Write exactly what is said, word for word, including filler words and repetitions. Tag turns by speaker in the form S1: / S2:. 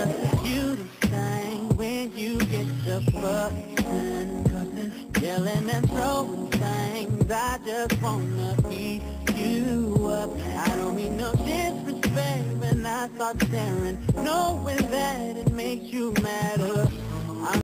S1: just you to sing when you get the fussing, yelling and throwing things. I just wanna eat you up. I don't mean no disrespect when I start staring, knowing that it makes you mad.